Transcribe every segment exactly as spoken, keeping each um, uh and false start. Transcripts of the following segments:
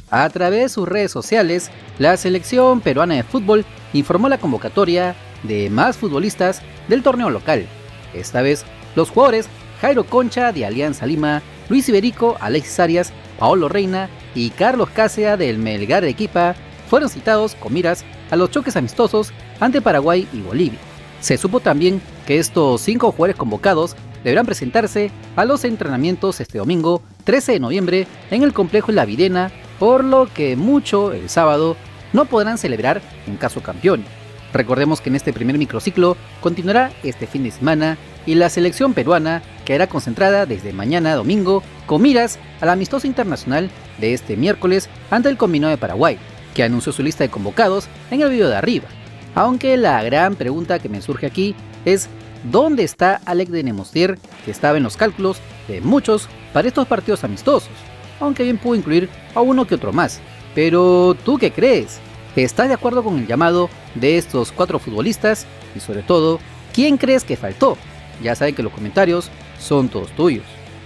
A través de sus redes sociales, la selección peruana de fútbol informó la convocatoria de más futbolistas del torneo local. Esta vez, los jugadores Jairo Concha de Alianza Lima, Luis Iberico, Alexis Arias, Paolo Reina y Carlos Cáceres del Melgar de Arequipa fueron citados con miras a los choques amistosos ante Paraguay y Bolivia. Se supo también que estos cinco jugadores convocados deberán presentarse a los entrenamientos este domingo trece de noviembre en el complejo La Videna, por lo que mucho el sábado no podrán celebrar en caso campeón. Recordemos que en este primer microciclo continuará este fin de semana y la selección peruana quedará concentrada desde mañana domingo con miras al amistoso internacional de este miércoles ante el combinado de Paraguay, que anunció su lista de convocados en el video de arriba. Aunque la gran pregunta que me surge aquí es ¿dónde está Alex de Nemostier, que estaba en los cálculos de muchos para estos partidos amistosos? Aunque bien pudo incluir a uno que otro más. Pero ¿tú qué crees? ¿Estás de acuerdo con el llamado de estos cuatro futbolistas? Y sobre todo, ¿quién crees que faltó? Ya saben que los comentarios son todos tuyos.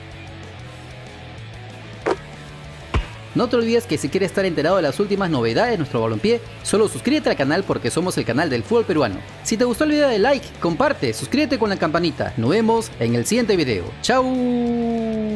No te olvides que si quieres estar enterado de las últimas novedades de nuestro balompié, solo suscríbete al canal porque somos el canal del fútbol peruano. Si te gustó el video, dale like, comparte, suscríbete con la campanita. Nos vemos en el siguiente video. ¡Chao!